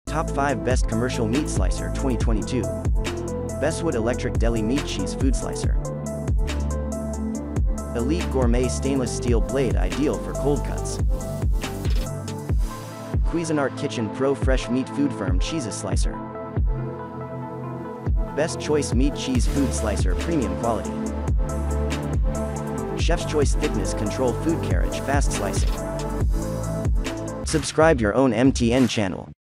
Top 5 Best Commercial Meat Slicer 2022. Bestwood Electric Deli Meat Cheese Food Slicer. Elite Gourmet Stainless Steel Blade, ideal for cold cuts. Cuisinart Kitchen Pro Fresh Meat Food Firm Cheeses Slicer. Best Choice Meat Cheese Food Slicer, premium quality. Chef's Choice Thickness Control Food Carriage, fast slicing. Subscribe your own MTN channel.